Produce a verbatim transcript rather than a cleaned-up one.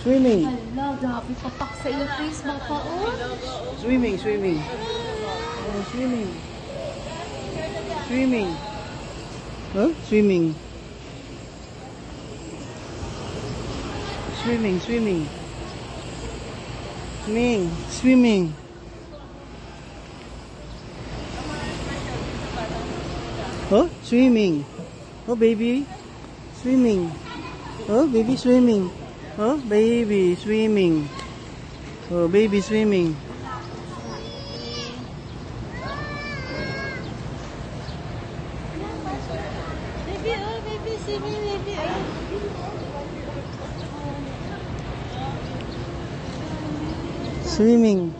Swimming. Hala, grabe papak sa iyo, please, baka, oh. Swimming, swimming. Oh, swimming. Swimming. Huh? Swimming. Swimming, swimming. Swimming, swimming. Oh, swimming. Oh, baby. Swimming. Oh, baby swimming. Oh, baby swimming. Oh, baby swimming. Baby, oh, baby, swimming, baby, oh. Swimming.